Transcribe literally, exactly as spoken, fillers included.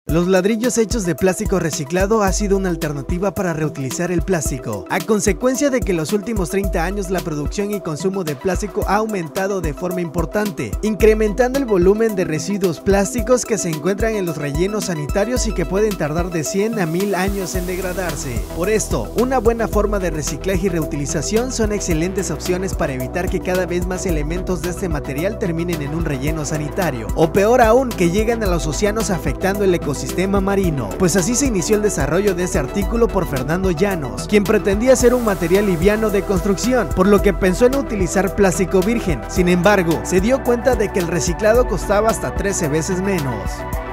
Los ladrillos hechos de plástico reciclado ha sido una alternativa para reutilizar el plástico. A consecuencia de que en los últimos treinta años la producción y consumo de plástico ha aumentado de forma importante, incrementando el volumen de residuos plásticos que se encuentran en los rellenos sanitarios y que pueden tardar de cien a mil años en degradarse. Por esto, una buena forma de reciclaje y reutilización son excelentes opciones para evitar que cada vez más elementos de este material terminen en un relleno sanitario, o peor aún, que lleguen a los océanos afectando el ecosistema sistema marino, pues así se inició el desarrollo de este artículo por Fernando Llanos, quien pretendía ser un material liviano de construcción, por lo que pensó en utilizar plástico virgen. Sin embargo, se dio cuenta de que el reciclado costaba hasta trece veces menos.